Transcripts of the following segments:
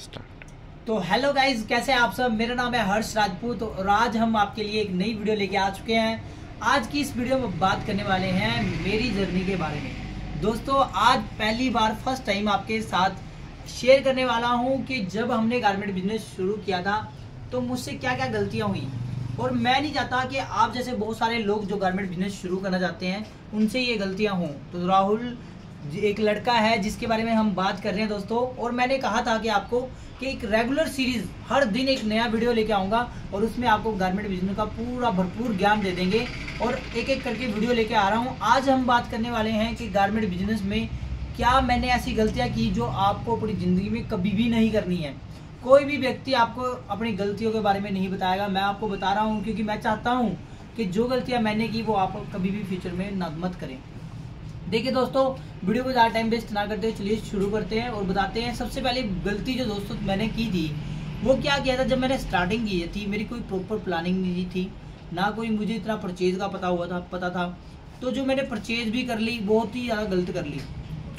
Start. तो hello guys, कैसे हैं आप सब। मेरा नाम है हर्ष राजपूत और आज हम आपके लिए एक नई वीडियो लेके आ चुके हैं। आज की इस वीडियो में बात करने वाले हैं मेरी जर्नी के बारे में। दोस्तों, आज पहली बार फर्स्ट टाइम आपके साथ शेयर करने वाला हूं कि जब हमने गारमेंट बिजनेस शुरू किया था तो मुझसे क्या क्या गलतियां हुई। और मैं नहीं चाहता कि आप जैसे बहुत सारे लोग जो गारमेंट बिजनेस शुरू करना चाहते हैं उनसे ये गलतियां हों। तो राहुल एक लड़का है जिसके बारे में हम बात कर रहे हैं दोस्तों। और मैंने कहा था कि आपको कि एक रेगुलर सीरीज हर दिन एक नया वीडियो लेके आऊंगा और उसमें आपको गारमेंट बिजनेस का पूरा भरपूर ज्ञान दे देंगे। और एक एक करके वीडियो लेके आ रहा हूं। आज हम बात करने वाले हैं कि गारमेंट बिजनेस में क्या मैंने ऐसी गलतियां की जो आपको अपनी ज़िंदगी में कभी भी नहीं करनी है। कोई भी व्यक्ति आपको अपनी गलतियों के बारे में नहीं बताएगा, मैं आपको बता रहा हूँ, क्योंकि मैं चाहता हूँ कि जो गलतियाँ मैंने की वो आप कभी भी फ्यूचर में मत करें। देखिए दोस्तों, वीडियो को ज़्यादा टाइम वेस्ट ना करते हुए चलिए शुरू करते हैं और बताते हैं। सबसे पहले गलती जो दोस्तों मैंने की थी वो क्या किया था। जब मैंने स्टार्टिंग की थी मेरी कोई प्रॉपर प्लानिंग नहीं थी, ना कोई मुझे इतना परचेज का पता था। तो जो मैंने परचेज भी कर ली बहुत ही ज़्यादा गलत कर ली।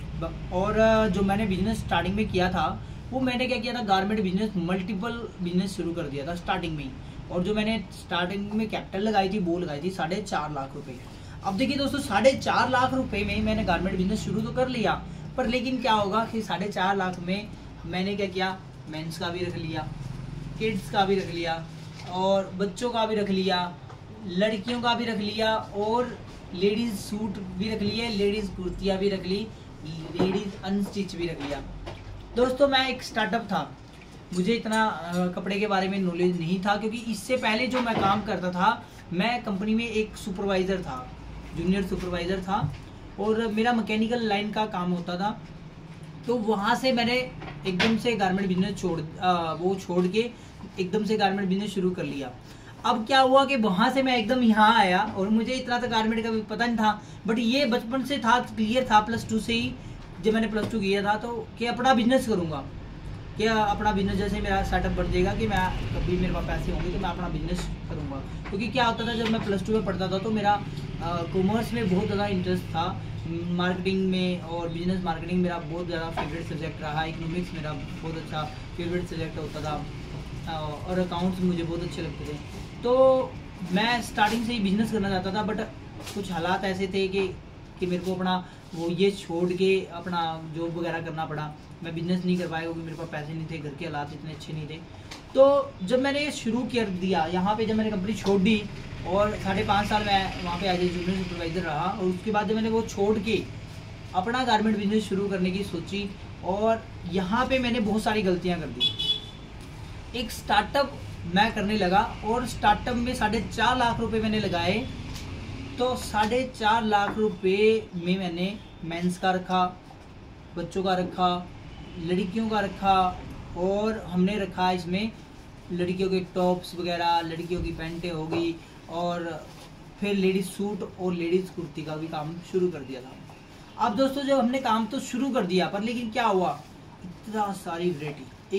और जो मैंने बिजनेस स्टार्टिंग में किया था वो मैंने क्या किया था, गारमेंट बिजनेस मल्टीपल बिजनेस शुरू कर दिया था स्टार्टिंग में ही। और जो मैंने स्टार्टिंग में कैपिटल लगाई थी वो लगाई थी 4.5 लाख रुपए। अब देखिए दोस्तों, 4.5 लाख रुपए में मैंने गारमेंट बिजनेस शुरू तो कर लिया, पर लेकिन क्या होगा कि 4.5 लाख में मैंने क्या किया, मेंस का भी रख लिया, किड्स का भी रख लिया, और बच्चों का भी रख लिया, लड़कियों का भी रख लिया, और लेडीज सूट भी रख लिए, लेडीज कुर्तियाँ भी रख ली, लेडीज अनस्टिच भी रख लिया। दोस्तों, मैं एक स्टार्टअप था, मुझे इतना कपड़े के बारे में नॉलेज नहीं था, क्योंकि इससे पहले जो मैं काम करता था मैं कंपनी में एक सुपरवाइज़र था, जूनियर सुपरवाइज़र था, और मेरा मैकेनिकल लाइन का काम होता था। तो वहाँ से मैंने एकदम से गारमेंट बिजनेस छोड़ के एकदम से गारमेंट बिजनेस शुरू कर लिया। अब क्या हुआ कि वहाँ से मैं एकदम यहाँ आया और मुझे इतना तो गारमेंट का भी पता नहीं था, बट ये बचपन से था, क्लियर था +2 से ही। जब मैंने +2 किया था तो कि अपना बिजनेस करूँगा, कि अपना बिजनेस जैसे मेरा सेटअप बन जाएगा कि मैं कभी मेरे पास पैसे होंगे तो मैं अपना बिजनेस करूँगा। क्योंकि क्या होता था, जब मैं +2 में पढ़ता था तो मेरा कॉमर्स में बहुत ज़्यादा इंटरेस्ट था, मार्केटिंग में, और बिजनेस मार्केटिंग मेरा बहुत ज़्यादा फेवरेट सब्जेक्ट रहा। इकोनॉमिक्स मेरा बहुत अच्छा फेवरेट सब्जेक्ट होता था, और अकाउंट्स मुझे बहुत अच्छे लगते थे। तो मैं स्टार्टिंग से ही बिजनेस करना चाहता था, बट कुछ हालात ऐसे थे कि मेरे को अपना वो ये छोड़ के अपना जॉब वगैरह करना पड़ा। मैं बिजनेस नहीं कर पाया क्योंकि मेरे पास पैसे नहीं थे, घर के हालात इतने अच्छे नहीं थे। तो जब मैंने ये शुरू कर दिया यहाँ पे, जब मैंने कंपनी छोड़ दी और 5.5 साल मैं वहाँ पे एज ए जूनियर सुपरवाइज़र रहा, और उसके बाद जब मैंने वो छोड़ के अपना गारमेंट बिजनेस शुरू करने की सोची, और यहाँ पे मैंने बहुत सारी गलतियाँ कर दी। एक स्टार्टअप मैं करने लगा और स्टार्टअप में 4.5 लाख रुपए मैंने लगाए। तो 4.5 लाख रुपए में मैंने मेंस का रखा, बच्चों का रखा, लड़कियों का रखा, और हमने रखा इसमें लड़कियों के टॉप्स वगैरह, लड़कियों की पैंटें हो गई, और फिर लेडीज़ सूट और लेडीज़ कुर्ती का भी काम शुरू कर दिया था। अब दोस्तों, जब हमने काम तो शुरू कर दिया, पर लेकिन क्या हुआ, इतना सारी वैरायटी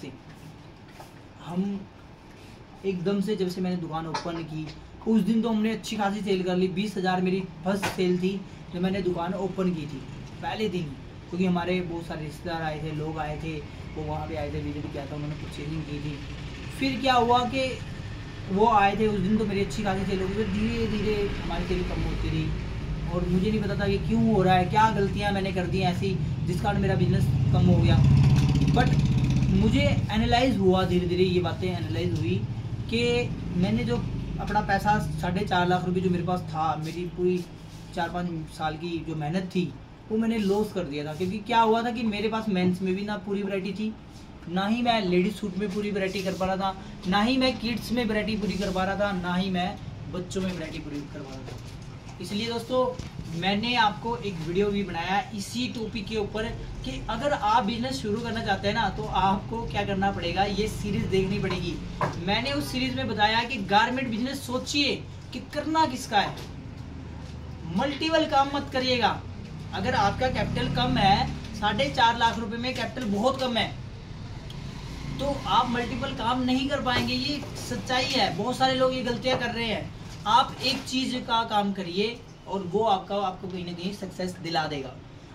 एकदम से जब से मैंने दुकान ओपन की उस दिन तो हमने अच्छी खासी सेल कर ली। 20,000 मेरी फर्स्ट सेल थी जब मैंने दुकान ओपन की थी पहले दिन, क्योंकि हमारे बहुत सारे रिश्तेदार आए थे, लोग आए थे, वो वहाँ पे आए थे, विजिट किया था, उन्होंने परचेजिंग की थी। फिर क्या हुआ कि वो आए थे उस दिन तो मेरी अच्छी खासी सेल हो गई, फिर धीरे धीरे हमारी सेल कम होती रही, और मुझे नहीं पता था कि क्यों हो रहा है, क्या गलतियाँ मैंने कर दी ऐसी जिस कारण मेरा बिजनेस कम हो गया। बट मुझे एनालाइज हुआ, धीरे धीरे ये बातें एनालाइज हुई कि मैंने जो अपना पैसा 4.5 लाख रुपए जो मेरे पास था, मेरी पूरी 4-5 साल की जो मेहनत थी वो मैंने लॉस कर दिया था। क्योंकि क्या हुआ था कि मेरे पास मेंस में भी ना पूरी वैरायटी थी, ना ही मैं लेडीज सूट में पूरी वैरायटी कर पा रहा था, ना ही मैं किड्स में वैरायटी पूरी कर पा रहा था, ना ही मैं बच्चों में वैरायटी पूरी कर पा रहा था। इसलिए दोस्तों, मैंने आपको एक वीडियो भी बनाया इसी टॉपिक के ऊपर कि अगर आप बिजनेस शुरू करना चाहते हैं ना तो आपको क्या करना पड़ेगा, ये सीरीज देखनी पड़ेगी। मैंने उस सीरीज में बताया कि गारमेंट बिजनेस सोचिए कि करना किसका है, मल्टीपल काम मत करिएगा। अगर आपका कैपिटल कम है, 4.5 लाख रुपए में कैपिटल बहुत कम है, तो आप मल्टीपल काम नहीं कर पाएंगे, ये सच्चाई है। बहुत सारे लोग ये गलतियां कर रहे हैं। आप एक चीज का काम करिए और वो आपको कहीं ना कहीं सक्सेस दिला देगा।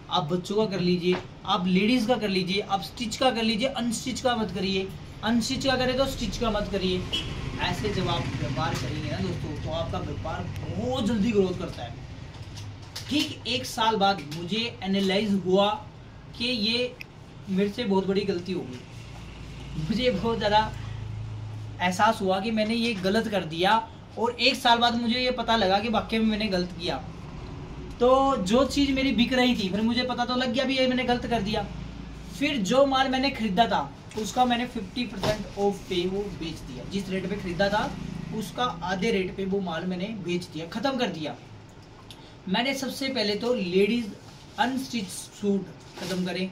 आप बच्चों का कर लीजिए, आप लेडीज़ का कर लीजिए, आप स्टिच का कर लीजिए, अनस्टिच का मत करिए, अनस्टिच का करें तो स्टिच का मत करिए। ऐसे जब आप व्यापार करेंगे ना दोस्तों, तो आपका व्यापार बहुत जल्दी ग्रोथ करता है। ठीक 1 साल बाद मुझे एनालाइज हुआ कि ये मेरे से बहुत बड़ी गलती हो गई। मुझे बहुत ज़्यादा एहसास हुआ कि मैंने ये गलत कर दिया, और 1 साल बाद मुझे ये पता लगा कि वाकई में मैंने गलत किया। तो जो चीज़ मेरी बिक रही थी, फिर मुझे पता तो लग गया भी ये मैंने गलत कर दिया। फिर जो माल मैंने खरीदा था उसका मैंने 50% ऑफ पे वो बेच दिया। जिस रेट पे खरीदा था उसका आधे रेट पे वो माल मैंने बेच दिया, ख़त्म कर दिया। मैंने सबसे पहले तो लेडीज़ अनस्टिच सूट ख़त्म करे,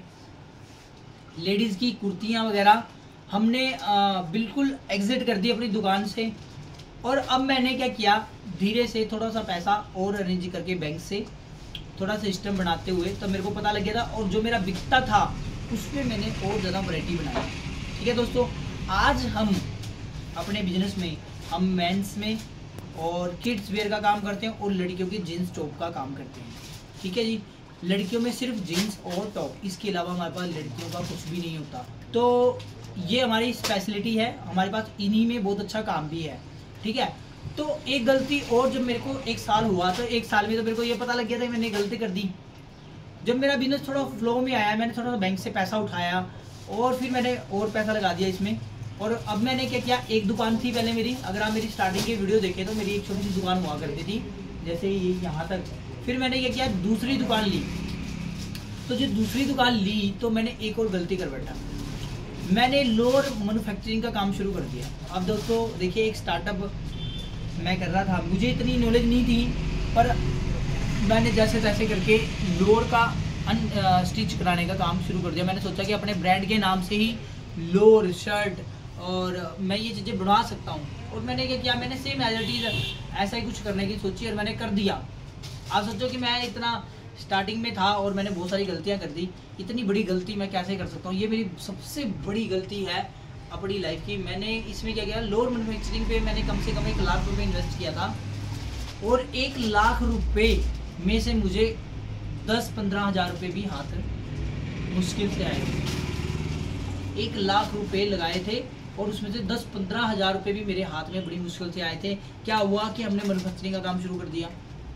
लेडीज़ की कुर्तियाँ वगैरह हमने बिल्कुल एग्जिट कर दी अपनी दुकान से। और अब मैंने क्या किया, धीरे से थोड़ा सा पैसा और अरेंज करके बैंक से थोड़ा सिस्टम बनाते हुए, तब मेरे को पता लग गया था, और जो मेरा बिकता था उसमें मैंने और ज़्यादा वैरायटी बनाई। ठीक है दोस्तों, आज हम अपने बिजनेस में हम मेंस में और किड्स वेयर का काम करते हैं, और लड़कियों की जीन्स टॉप का काम करते हैं। ठीक है जी, लड़कियों में सिर्फ जीन्स और टॉप, इसके अलावा हमारे पास लड़कियों का कुछ भी नहीं होता। तो ये हमारी स्पेशलिटी है, हमारे पास इन्हीं में बहुत अच्छा काम भी है। ठीक है, तो एक गलती और, जब मेरे को 1 साल हुआ तो 1 साल में तो मेरे को ये पता लग गया था मैंने गलती कर दी। जब मेरा बिजनेस थोड़ा फ्लो में आया, मैंने थोड़ा बैंक से पैसा उठाया और फिर मैंने और पैसा लगा दिया इसमें। और अब मैंने क्या किया, एक दुकान थी पहले मेरी, अगर आप मेरी स्टार्टिंग के वीडियो देखें तो मेरी एक छोटी सी दुकान हुआ करती थी, जैसे ये यहाँ तक। फिर मैंने क्या किया, दूसरी दुकान ली। तो जो दूसरी दुकान ली तो मैंने एक और गलती कर बैठा, मैंने लोअर मैन्युफैक्चरिंग का काम शुरू कर दिया। अब दोस्तों देखिए, एक स्टार्टअप मैं कर रहा था, मुझे इतनी नॉलेज नहीं थी, पर मैंने जैसे तैसे करके लोअर का स्टिच कराने का काम शुरू कर दिया। मैंने सोचा कि अपने ब्रांड के नाम से ही लोअर शर्ट और मैं ये चीज़ें बनवा सकता हूँ। और मैंने क्या किया, मैंने सेम एज इट इज़ ऐसा ही कुछ करने की सोची और मैंने कर दिया। आप सोचो कि मैं इतना स्टार्टिंग में था और मैंने बहुत सारी गलतियाँ कर दी, इतनी बड़ी गलती मैं कैसे कर सकता हूँ। ये मेरी सबसे बड़ी गलती है अपनी लाइफ की। मैंने इसमें क्या किया, लोअर मैन्युफैक्चरिंग पे मैंने कम से कम 1 लाख रुपए इन्वेस्ट किया था, और 1 लाख रुपए में से मुझे 10-15 हज़ार रुपये भी हाथ मुश्किल से आए। 1 लाख रुपए लगाए थे और उसमें से 10-15 हज़ार रुपये भी मेरे हाथ में बड़ी मुश्किल से आए थे। क्या हुआ कि हमने मैन्युफैक्चरिंग का काम शुरू कर दिया।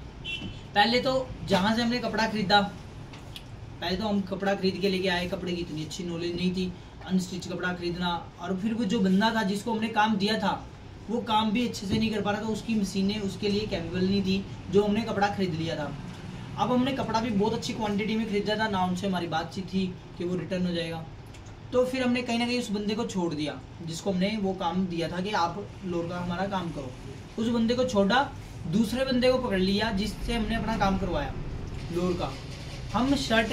पहले तो जहाँ से हमने कपड़ा खरीदा, पहले तो हम कपड़ा खरीद के लेके आए, कपड़े की इतनी अच्छी नॉलेज नहीं थी, अनस्टिच कपड़ा खरीदना। और फिर वो जो बंदा था जिसको हमने काम दिया था वो काम भी अच्छे से नहीं कर पा रहा था, उसकी मशीनें उसके लिए कैपेबल नहीं थी जो हमने कपड़ा खरीद लिया था। अब हमने कपड़ा भी बहुत अच्छी क्वांटिटी में खरीदा था ना, उनसे हमारी बातचीत थी कि वो रिटर्न हो जाएगा। तो फिर हमने कहीं ना कहीं उस बंदे को छोड़ दिया जिसको हमने वो काम दिया था कि आप लोअर का हमारा काम करो। उस बंदे को छोड़ा, दूसरे बंदे को पकड़ लिया जिससे हमने अपना काम करवाया लोअर का। हम शर्ट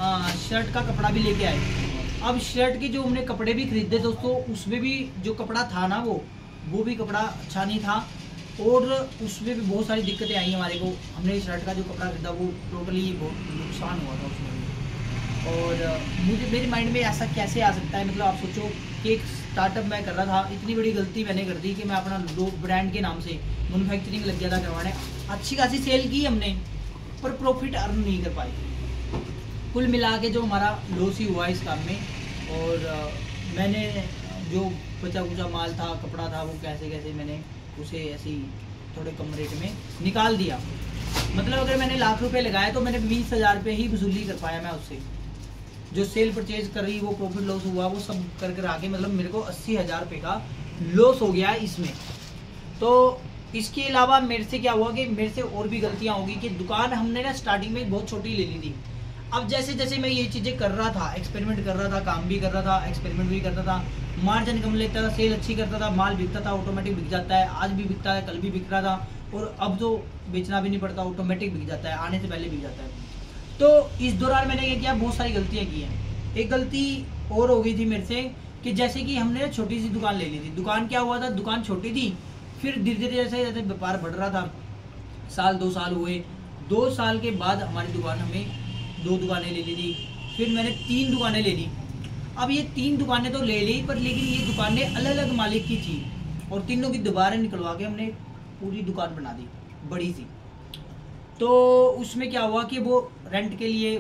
का कपड़ा भी लेके आए। अब शर्ट के जो हमने कपड़े भी खरीदे दोस्तों, उसमें भी जो कपड़ा था ना वो भी कपड़ा अच्छा नहीं था, और उसमें भी बहुत सारी दिक्कतें आई हमारे को। हमने शर्ट का जो कपड़ा खरीदा वो टोटली बहुत नुकसान हुआ था उसमें भी। और मेरे माइंड में ऐसा कैसे आ सकता है, मतलब आप सोचो कि एक स्टार्टअप मैं कर रहा था, इतनी बड़ी गलती मैंने कर दी कि मैं अपना ब्रांड के नाम से मैन्युफैक्चरिंग लग गया था करवाने। अच्छी खासी सेल की हमने, पर प्रॉफिट अर्न नहीं कर पाए। कुल मिला के जो हमारा लॉस ही हुआ इस काम में। और मैंने जो बचा कुचा माल था, कपड़ा था, वो कैसे कैसे मैंने उसे ऐसे ही थोड़े कम रेट में निकाल दिया। मतलब अगर मैंने लाख रुपए लगाए तो मैंने 20 हज़ार रुपये ही वसूली कर पाया मैं उससे। जो सेल परचेज कर रही वो प्रॉफिट लॉस हुआ वो सब कर आके मतलब मेरे को 80 हज़ार रुपये का लॉस हो गया इसमें। तो इसके अलावा मेरे से क्या हुआ कि मेरे से और भी गलतियाँ होगी कि दुकान हमने ना स्टार्टिंग में बहुत छोटी ले ली थी। अब जैसे जैसे मैं ये चीज़ें कर रहा था, एक्सपेरिमेंट कर रहा था, काम भी कर रहा था, एक्सपेरिमेंट भी करता था, मार्जिन कम लेता था, सेल अच्छी करता था, माल बिकता था, ऑटोमेटिक बिक जाता है। आज भी बिकता है, कल भी बिक रहा था, और अब तो बेचना भी नहीं पड़ता, ऑटोमेटिक बिक जाता है, आने से पहले बिक जाता है। तो इस दौरान मैंने क्या किया, बहुत सारी गलतियाँ की हैं। एक गलती और हो गई थी मेरे से कि जैसे कि हमने छोटी सी दुकान ले ली थी। दुकान क्या हुआ था, दुकान छोटी थी, फिर धीरे धीरे जैसे जैसे व्यापार बढ़ रहा था, 1-2 साल हुए। 2 साल के बाद हमारी दुकान, हमें 2 दुकानें ले ली थी, फिर मैंने 3 दुकानें ले ली। अब ये 3 दुकानें तो ले ली, पर लेकिन ये दुकानें अलग अलग मालिक की थी, और तीनों की दोबारा निकलवा के हमने पूरी दुकान बना दी बड़ी सी। तो उसमें क्या हुआ कि वो रेंट के लिए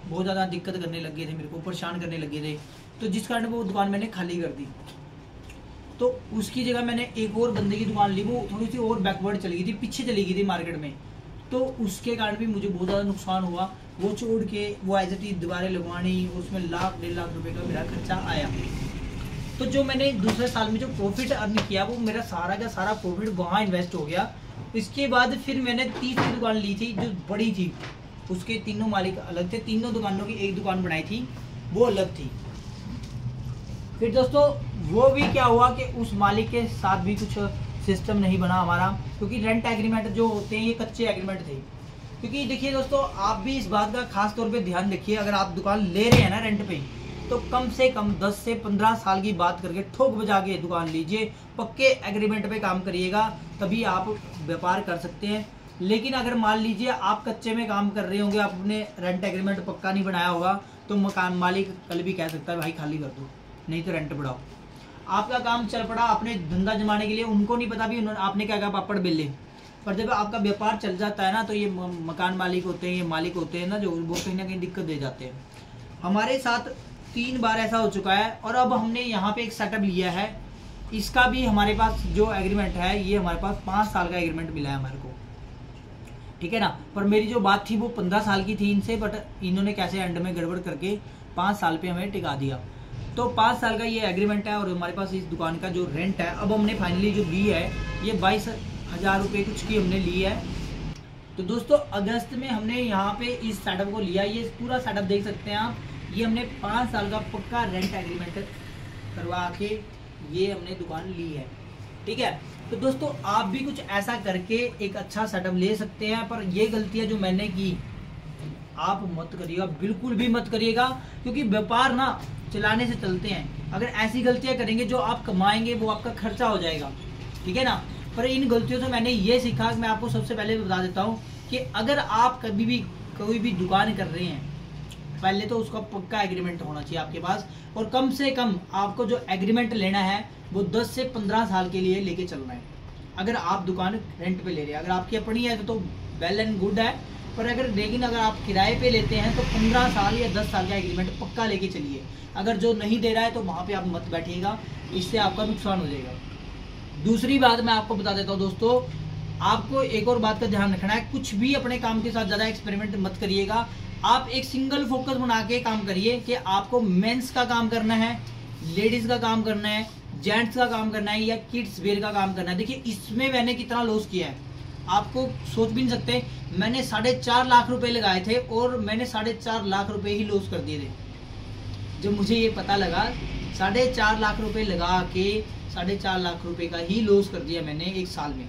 बहुत ज़्यादा दिक्कत करने लग गए थे, मेरे को परेशान करने लगे थे, तो जिस कारण वो दुकान मैंने खाली कर दी। तो उसकी जगह मैंने एक और बंदे की दुकान ली, वो थोड़ी सी और बैकवर्ड चली गई थी, पीछे चली गई थी मार्केट में। तो उसके कारण भी मुझे बहुत ज़्यादा नुकसान हुआ। वो छोड़ के वो एज इट इज दोबारा लगवानी, उसमें 1-1.5 लाख रुपए का मेरा खर्चा आया। तो जो मैंने दूसरे साल में जो प्रॉफिट अर्न किया, वो मेरा सारा का सारा प्रॉफिट वहाँ इन्वेस्ट हो गया। इसके बाद फिर मैंने तीसरी दुकान ली थी जो बड़ी थी, उसके तीनों मालिक अलग थे, तीनों दुकानों की एक दुकान बनाई थी, वो अलग थी। फिर दोस्तों वो भी क्या हुआ कि उस मालिक के साथ भी कुछ सिस्टम नहीं बना हमारा, क्योंकि रेंट एग्रीमेंट जो होते हैं ये कच्चे एग्रीमेंट थे। क्योंकि देखिए दोस्तों, आप भी इस बात का खास तौर पे ध्यान रखिए, अगर आप दुकान ले रहे हैं ना रेंट पे, तो कम से कम 10 से 15 साल की बात करके ठोक बजा के दुकान लीजिए, पक्के एग्रीमेंट पे काम करिएगा, तभी आप व्यापार कर सकते हैं। लेकिन अगर मान लीजिए आप कच्चे में काम कर रहे होंगे, आपने रेंट एग्रीमेंट पक्का नहीं बनाया होगा, तो मकान मालिक कल भी कह सकता है भाई खाली कर दो, नहीं तो रेंट बढ़ाओ। आपका काम चल पड़ा, आपने धंधा जमाने के लिए, उनको नहीं पता भी आपने क्या कहा पापड़ बेले, पर जब आपका व्यापार चल जाता है ना, तो ये मकान मालिक होते हैं, ये मालिक होते हैं ना, जो वो कहीं ना कहीं दिक्कत दे जाते हैं। हमारे साथ 3 बार ऐसा हो चुका है। और अब हमने यहाँ पे एक सेटअप लिया है, इसका भी हमारे पास जो एग्रीमेंट है, ये हमारे पास 5 साल का एग्रीमेंट मिला है हमारे को, ठीक है ना। पर मेरी जो बात थी वो 15 साल की थी इनसे, बट इन्होंने कैसे एंड में गड़बड़ करके 5 साल पे हमें टिका दिया। तो 5 साल का ये एग्रीमेंट है। और हमारे पास इस दुकान का जो रेंट है, अब हमने फाइनली जो ली है, ये 22,000 रुपये कुछ की हमने ली है। तो दोस्तों अगस्त में हमने यहाँ पे इस सेटअप को लिया, ये पूरा सेटअप देख सकते हैं आप, ये हमने 5 साल का पक्का रेंट एग्रीमेंट करवा के ये हमने दुकान ली है, ठीक है। तो दोस्तों आप भी कुछ ऐसा करके एक अच्छा सेटअप ले सकते हैं। पर ये गलतियां जो मैंने की आप मत करिएगा, बिल्कुल भी मत करिएगा, क्योंकि व्यापार ना चलाने से चलते हैं। अगर ऐसी गलतियां करेंगे, जो आप कमाएंगे वो आपका खर्चा हो जाएगा, ठीक है ना। पर इन गलतियों से मैंने ये सीखा, मैं आपको सबसे पहले बता देता हूँ कि अगर आप कभी भी कोई भी दुकान कर रहे हैं, पहले तो उसका पक्का एग्रीमेंट होना चाहिए आपके पास। और कम से कम आपको जो एग्रीमेंट लेना है वो 10 से 15 साल के लिए लेके चलना है। अगर आप दुकान रेंट पे ले रहे हैं, अगर आपकी अपनी है तो वेल एंड गुड है, पर लेकिन अगर आप किराए पे लेते हैं तो 15 साल या 10 साल का एग्रीमेंट पक्का लेके चलिए। अगर जो नहीं दे रहा है तो वहाँ पे आप मत बैठिएगा, इससे आपका नुकसान हो जाएगा। दूसरी बात मैं आपको बता देता हूँ दोस्तों, आपको एक और बात का ध्यान रखना है, कुछ भी अपने काम के साथ ज़्यादा एक्सपेरिमेंट मत करिएगा। आप एक सिंगल फोकस बना के काम करिए कि आपको मेंस का काम करना है, लेडीज का काम करना है, जेंट्स का काम करना है, या किड्स वेयर का काम करना है। देखिए इसमें मैंने कितना लॉस किया है, आपको सोच भी नहीं सकते। मैंने 4.5 लाख रुपए लगाए थे और मैंने 4.5 लाख रुपए ही लॉस कर दिए थे। जब मुझे ये पता लगा, 4.5 लाख रुपए लगा के 4.5 लाख रुपए का ही लॉस कर दिया मैंने एक साल में।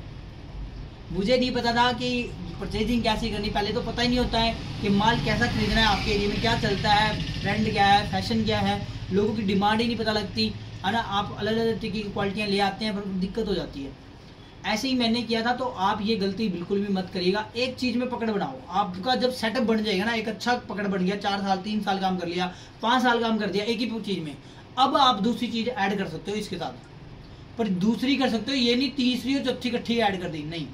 मुझे नहीं पता था कि परचेजिंग कैसे करनी, पहले तो पता ही नहीं होता है कि माल कैसा खरीदना है, आपके एरिया में क्या चलता है, ट्रेंड क्या है, फैशन क्या है, लोगों की डिमांड ही नहीं पता लगती है ना। आप अलग अलग तरीके की क्वालिटियाँ ले आते हैं, पर दिक्कत हो जाती है। ऐसे ही मैंने किया था, तो आप ये गलती बिल्कुल भी मत करिएगा। एक चीज़ में पकड़ बनाओ, आपका जब सेटअप बन जाएगा ना, एक अच्छा पकड़ बन गया, 4 साल 3 साल काम कर लिया, 5 साल काम कर दिया एक ही चीज़ में, अब आप दूसरी चीज़ ऐड कर सकते हो इसके साथ। पर दूसरी कर सकते हो, ये नहीं तीसरी और चौथी इकट्ठी ऐड कर दी, नहीं,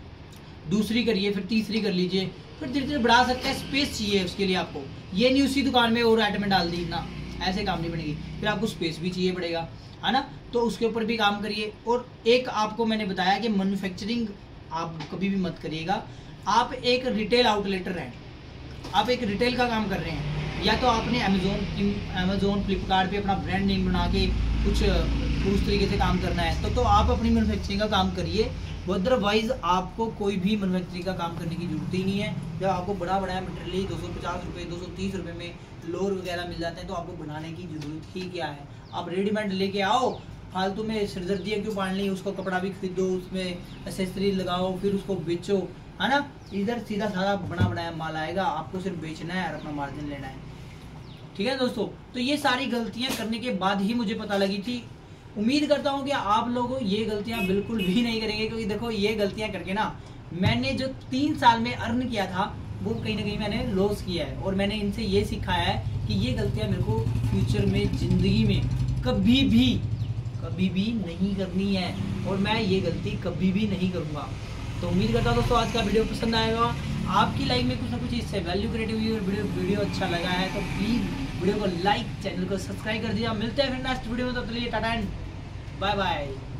दूसरी करिए फिर तीसरी कर लीजिए, फिर धीरे धीरे बढ़ा सकते हैं। स्पेस चाहिए उसके लिए आपको, ये नहीं उसी दुकान में और आइटम डाल दी ना, ऐसे काम नहीं बनेगी। फिर आपको स्पेस भी चाहिए पड़ेगा, है ना। तो उसके ऊपर भी काम करिए। और एक आपको मैंने बताया कि मैन्युफैक्चरिंग आप कभी भी मत करिएगा। आप एक रिटेल आउटलेटर हैं, आप एक रिटेल का काम कर रहे हैं, या तो आपने अमेजोन फ्लिपकार्ट पे अपना ब्रांड नेम बना के कुछ उस तरीके से काम करना है, तो आप अपनी मैन्युफैक्चरिंग का काम करिए। अदरवाइज आपको कोई भी मैन्युफैक्चरिंग का काम करने की जरूरत ही नहीं है। जब आपको बड़ा मटेरियल 250 रुपये 230 रुपये में लोअर वगैरह मिल जाते हैं, तो आपको बनाने की जरूरत ही क्या है। आप रेडीमेड लेके आओ, फालतू में सिरदर्दियाँ क्यों पालनी, उसको कपड़ा भी खरीदो, उसमें एक्सेसरी लगाओ, फिर उसको बेचो, है ना। इधर सीधा साधा बना बनाया माल आएगा, आपको सिर्फ बेचना है और अपना मार्जिन लेना है, ठीक है दोस्तों। तो ये सारी गलतियां करने के बाद ही मुझे पता लगी थी। उम्मीद करता हूं कि आप लोगों ये गलतियां बिल्कुल भी नहीं करेंगे, क्योंकि देखो ये गलतियां करके ना, मैंने जो 3 साल में अर्न किया था वो कहीं ना कहीं मैंने लॉस किया है। और मैंने इनसे ये सिखाया है कि ये गलतियां मेरे को फ्यूचर में, जिंदगी में कभी भी नहीं करनी है, और मैं ये गलती कभी भी नहीं करूँगा। तो उम्मीद करता हूँ दोस्तों आज का वीडियो पसंद आएगा। आपकी लाइफ में कुछ ना कुछ इससे वैल्यू क्रिएट हुई और वीडियो अच्छा लगा है तो प्लीज़ वीडियो को लाइक, चैनल को सब्सक्राइब कर दिया। मिलते हैं फिर नेक्स्ट वीडियो में, तब तक के लिए टाटा एंड बाय बाय।